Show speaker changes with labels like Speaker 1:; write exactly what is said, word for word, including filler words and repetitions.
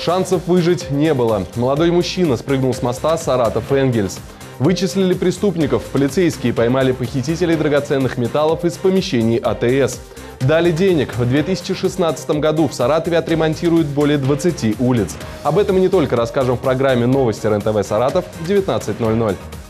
Speaker 1: Шансов выжить не было. Молодой мужчина спрыгнул с моста Саратов-Энгельс. Вычислили преступников. Полицейские поймали похитителей драгоценных металлов из помещений А Тэ Эс. Дали денег. В две тысячи шестнадцатом году в Саратове отремонтируют более двадцати улиц. Об этом и не только расскажем в программе «Новости РЕН-ТВ Саратов» в девятнадцать ноль ноль.